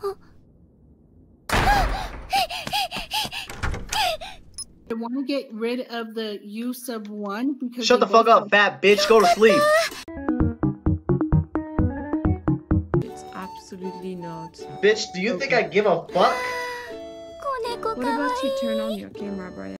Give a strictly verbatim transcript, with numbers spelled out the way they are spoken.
I want to get rid of the use of one because shut the fuck up, fat bitch. Go to sleep. It's absolutely not. Bitch, do you Okay. think I give a fuck? What about you turn on your camera, Brian?